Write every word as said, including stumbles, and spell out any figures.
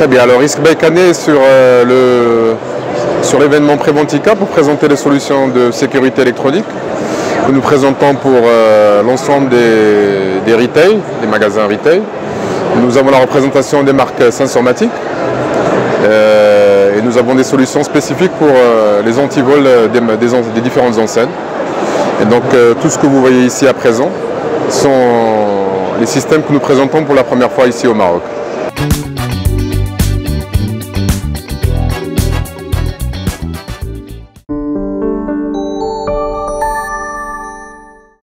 Très bien, alors Risk Baykané est sur euh, le sur l'événement Préventica pour présenter les solutions de sécurité électronique que nous présentons pour euh, l'ensemble des, des retail, des magasins retail. Nous avons la représentation des marques Sensormatic euh, et nous avons des solutions spécifiques pour euh, les antivols des, des, des différentes enseignes. Et donc euh, tout ce que vous voyez ici à présent sont les systèmes que nous présentons pour la première fois ici au Maroc.